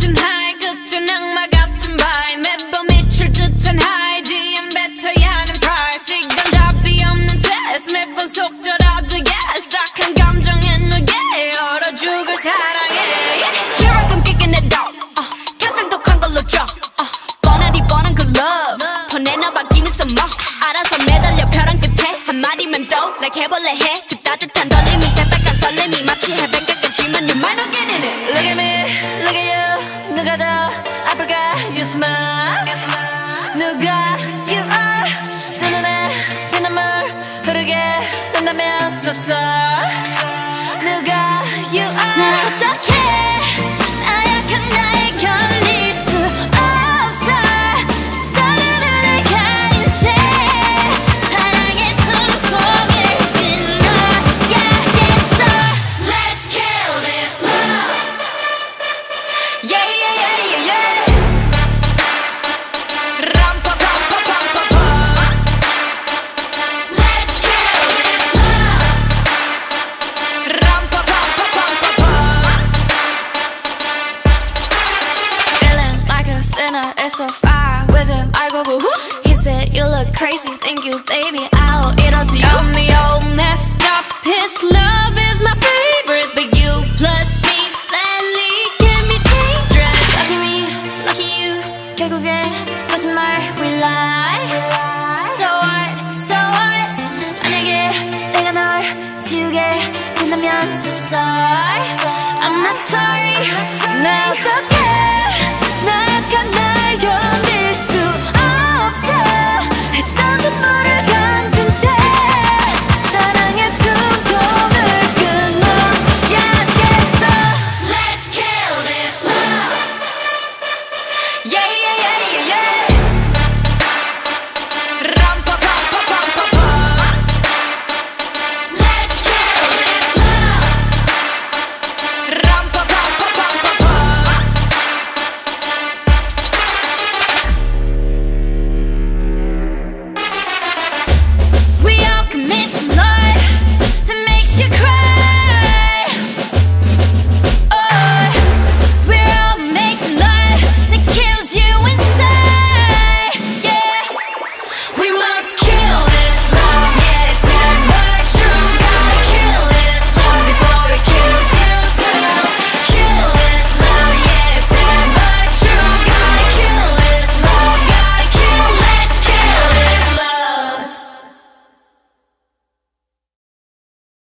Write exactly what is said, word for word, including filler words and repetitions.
같은 high 끝은 악마 같은 vibe 매번 미칠 듯한 high 디엠 뱉어야 하는 price 이건 답이 없는 test 매번 속더라도 yes 딱한 감정에 누게 얼어 죽을 사랑해 yeah. Here I come kicking it out uh, 가장 독한 걸로 drop uh, 뻔하디 뻔한 그 love 더 내놔봐 give me some more 알아서 매달려 벼랑 끝에 한마디만 더 like 해볼래 해 그 따뜻한 떨림이 새빨간 설렘이 마치 해변가 같지만 you might not get in it Look at me, look at you 누가 더 아플까 you smile 누가 you are 두 눈에 그 눈물 흐르게 된다면 so sorry 누가 you are 난 어떡해 나약한 나에 견딜 수 없어 서로를 가린 채 사랑의 손목을 끊어야겠어 Let's kill this love Yeah yeah yeah yeah yeah 람파파파파파파 Let's kill this love 람파파파파파파 Feeling like a sinner, it's so far with him I go boo-hoo He said you look crazy, thank you baby I'll eat all to you Got me all messed up, his love is my favorite But you plus me, sadly can be dangerous Lucky me, lucky you 결국엔 거짓말 we lie So what, so what 만약에 내가 널 지우게 된다면 so sorry I'm not sorry 나 어떡해